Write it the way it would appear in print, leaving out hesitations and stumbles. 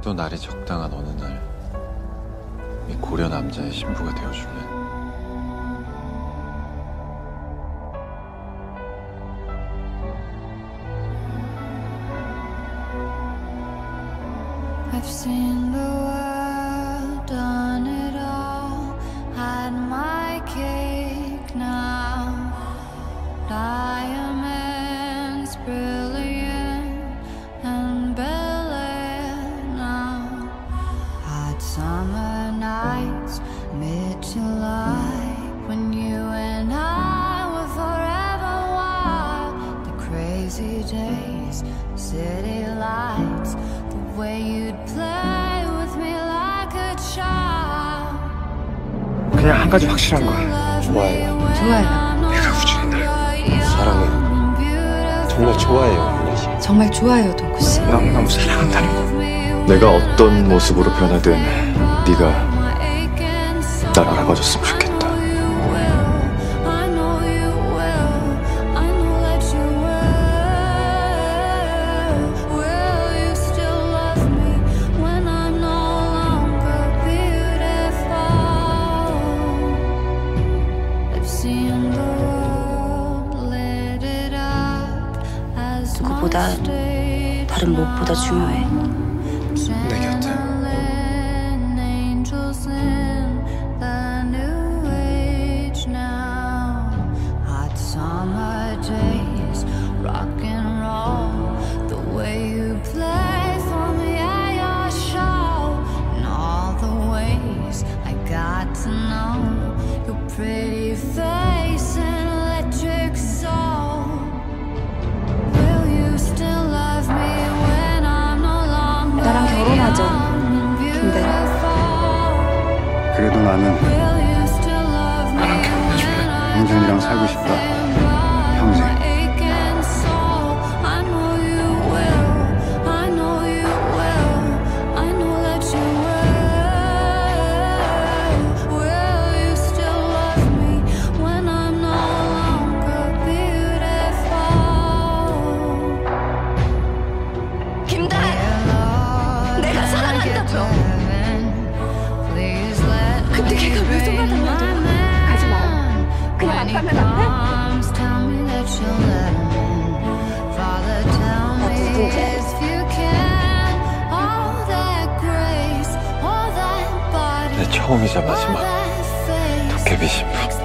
또 날이 적당한 어느 날 이 고려 남자의 신부가 되어주면 I've seen the world, done it all, had my cake now. Diamonds brilliant and Bel-Air now. Hot summer nights, mid-July, when you and I were forever wild. The crazy days, city lights, the way you'd play with me like a child. 그냥 한 가지 확실한 거야. 좋아해요. 좋아요. 내가 우준이 날 사랑해요. 정말 좋아해요, 윤희 씨. 정말 좋아요, 동구 씨. 너무너무 사랑한다는 거. 내가 어떤 모습으로 변하든 네가 날 알아봐줬으면 좋겠다. 그거보다 다른 무엇보다 중요해. 내 곁에. Pretty face and electric soul. 나랑 결혼하자. 근데 그래도 나는 나랑 결혼해줄래? 영준이랑 살고 싶다. 평생. 내가 사랑한다고요. 근데 걔가 왜 손가락을 가지 마. 그냥 안 가면 안 돼? 내 처음이자 마지막 도깨비 신부.